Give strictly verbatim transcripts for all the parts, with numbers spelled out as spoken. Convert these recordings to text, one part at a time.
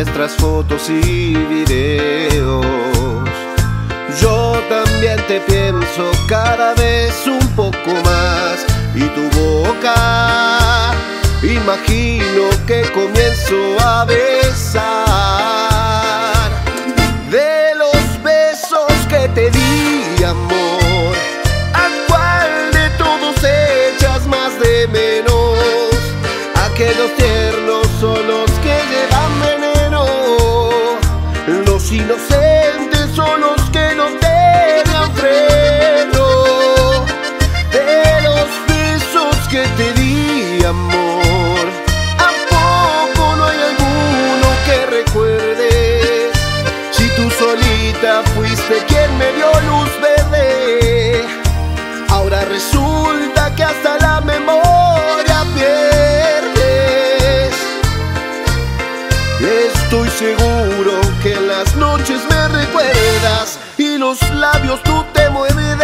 nuestras fotos y videos. Yo también te pienso cada vez un poco más, y tu boca imagino que comienzo a besar. De los besos que te di, amor, ¿a cuál de todos echas más de menos? Aquellos tiernos son los que llevan veneno, los inocentes son los que no tenían freno. De los besos que te di, amor, ¿a poco no hay alguno que recuerdes? Si tú solita fuiste quien me dio luz verde, ahora resulta que hasta la memoria pierdes. Estoy seguro que en las noches me recuerdas y los labios tú te muerdes.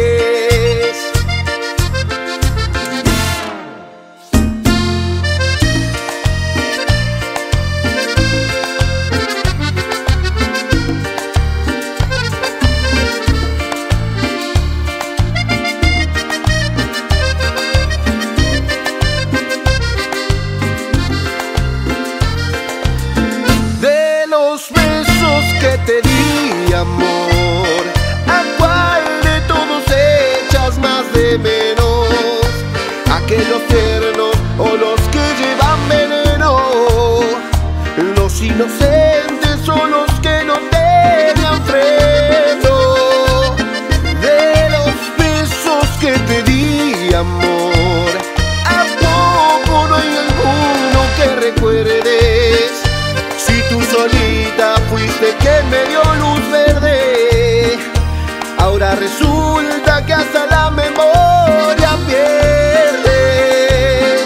Los besos que te di, amor, ¿a cuál de todos echas más de menos? Aquellos tiernos o los que llevan veneno, los inocentes son los que no tenían freno. De los besos que te di, amor, ¿a poco no hay alguno que recuerdes? Si tú solita fuiste quien me dio luz verde, ahora resulta que hasta la memoria pierdes.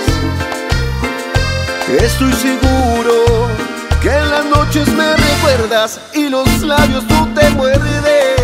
Estoy seguro que en las noches me recuerdas y los labios tú te muerdes.